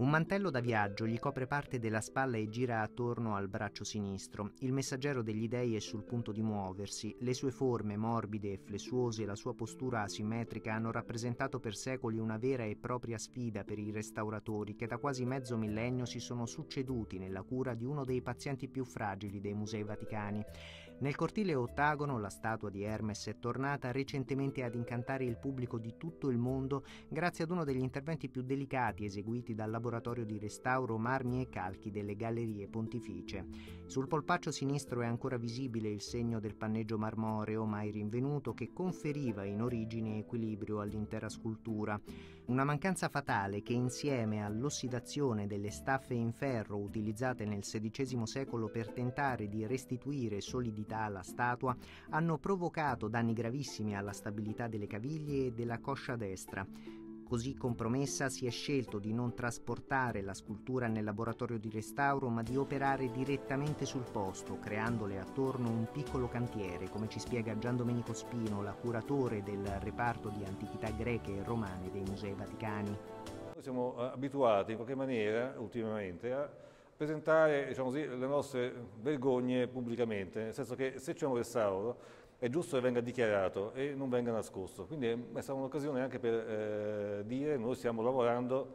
Un mantello da viaggio gli copre parte della spalla e gira attorno al braccio sinistro. Il messaggero degli dei è sul punto di muoversi. Le sue forme morbide e flessuose e la sua postura asimmetrica hanno rappresentato per secoli una vera e propria sfida per i restauratori che da quasi mezzo millennio si sono succeduti nella cura di uno dei pazienti più fragili dei musei vaticani. Nel cortile ottagono la statua di Hermes è tornata recentemente ad incantare il pubblico di tutto il mondo grazie ad uno degli interventi più delicati eseguiti dal laboratorio di restauro marmi e calchi delle Gallerie Pontificie. Sul polpaccio sinistro è ancora visibile il segno del panneggio marmoreo mai rinvenuto che conferiva in origine equilibrio all'intera scultura. Una mancanza fatale che insieme all'ossidazione delle staffe in ferro utilizzate nel XVI secolo per tentare di restituire solidità alla statua hanno provocato danni gravissimi alla stabilità delle caviglie e della coscia destra. Così compromessa si è scelto di non trasportare la scultura nel laboratorio di restauro ma di operare direttamente sul posto, creandole attorno un piccolo cantiere, come ci spiega Gian Domenico Spino, la curatore del reparto di antichità greche e romane dei Musei Vaticani. Noi siamo abituati in qualche maniera ultimamente a presentare, diciamo così, le nostre vergogne pubblicamente, nel senso che se c'è un restauro è giusto che venga dichiarato e non venga nascosto. Quindi è stata un'occasione anche per dire noi stiamo lavorando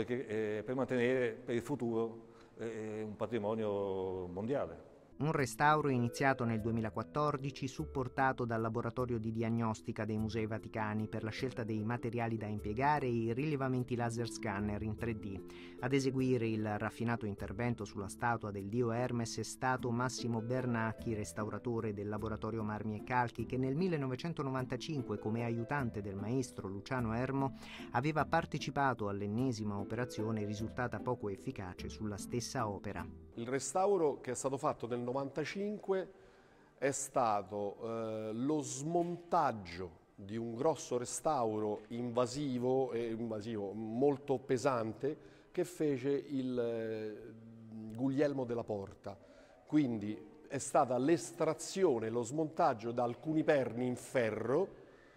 per mantenere per il futuro un patrimonio mondiale. Un restauro iniziato nel 2014, supportato dal laboratorio di diagnostica dei Musei Vaticani per la scelta dei materiali da impiegare e i rilevamenti laser scanner in 3D. Ad eseguire il raffinato intervento sulla statua del dio Hermes è stato Massimo Bernacchi, restauratore del laboratorio Marmi e Calchi, che nel 1995, come aiutante del maestro Luciano Ermo, aveva partecipato all'ennesima operazione risultata poco efficace sulla stessa opera. Il restauro che è stato fatto nel 1995 è stato lo smontaggio di un grosso restauro invasivo molto pesante che fece il Guglielmo della Porta. Quindi è stata l'estrazione, lo smontaggio da alcuni perni in ferro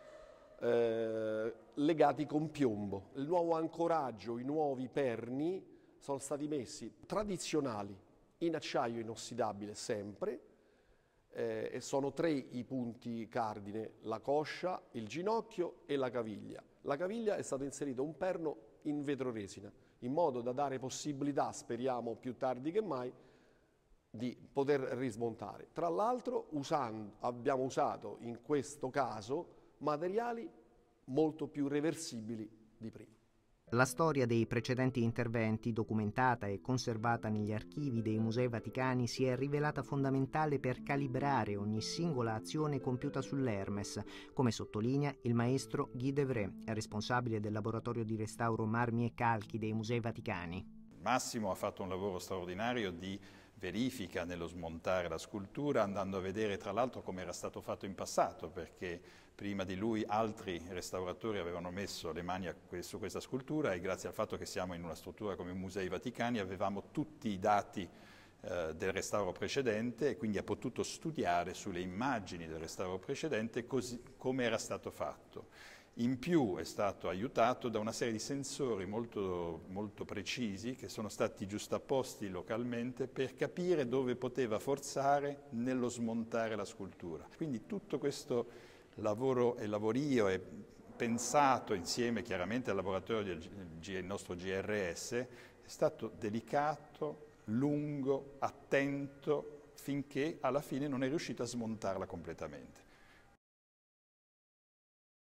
legati con piombo. Il nuovo ancoraggio, i nuovi perni sono stati messi tradizionali in acciaio inossidabile sempre, e sono 3 i punti cardine: la coscia, il ginocchio e la caviglia. La caviglia è stato inserito un perno in vetroresina, in modo da dare possibilità, speriamo più tardi che mai, di poter rismontare. Tra l'altro abbiamo usato in questo caso materiali molto più reversibili di prima. La storia dei precedenti interventi, documentata e conservata negli archivi dei Musei Vaticani, si è rivelata fondamentale per calibrare ogni singola azione compiuta sull'Hermes, come sottolinea il maestro Guy Devray, responsabile del laboratorio di restauro marmi e calchi dei Musei Vaticani. Massimo ha fatto un lavoro straordinario di verifica nello smontare la scultura, andando a vedere tra l'altro come era stato fatto in passato, perché prima di lui altri restauratori avevano messo le mani su questa scultura e grazie al fatto che siamo in una struttura come i Musei Vaticani avevamo tutti i dati del restauro precedente e quindi ha potuto studiare sulle immagini del restauro precedente come era stato fatto. In più è stato aiutato da una serie di sensori molto, molto precisi che sono stati giustapposti localmente per capire dove poteva forzare nello smontare la scultura. Quindi tutto questo lavoro e lavorio è pensato insieme chiaramente al laboratorio del nostro GRS, è stato delicato, lungo, attento, finché alla fine non è riuscito a smontarla completamente.